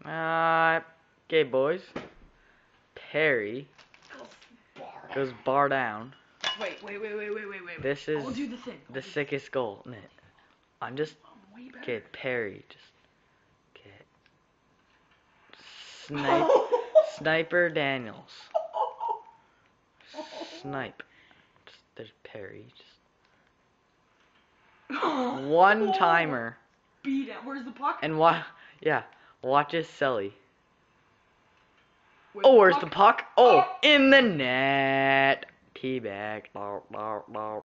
Okay, boys. Perry goes bar down. Wait. This is I'll do the thing. the sickest goal. I'm just way better. okay. Perry, just okay. Sniper Daniels. Snipe. There's Perry. Just one timer. Beat it. Where's the puck? And watch his Selly. Where's the puck? Oh, in the net. Teabag.